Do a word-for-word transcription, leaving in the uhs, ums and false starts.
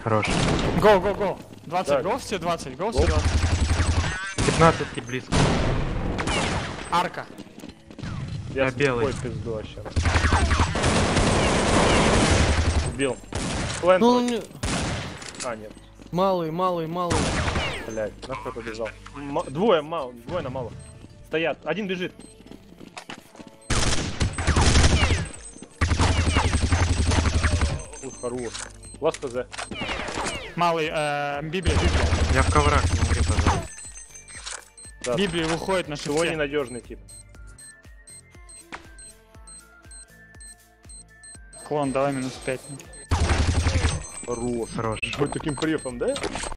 Хорош. Го, го, го. двадцать, Так. го, все двадцать, го, Го. все двадцать. пятнадцать и близко. Арка. Я Я с белый. тупой пизду вообще. Убил. Плент. Ну, он не- А, нет. малый, малый, малый. Блядь, нахуй побежал. М двое мало, двое на мало. Стоят. Один бежит. Ух, хорош. Ласт ХЗ. Малый, э, Библия, Библия. Я в коврах, не умри, пожалуйста. Да. Библия выходит на Всего шифте. ненадежный тип. Клон, давай минус пять. Хорош. Хорош. Вот таким префом, да?